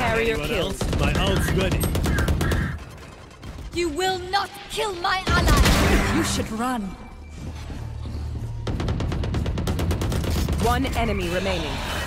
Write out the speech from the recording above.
Carrier killed. My ult's ready. You will not kill my ally! You should run. One enemy remaining.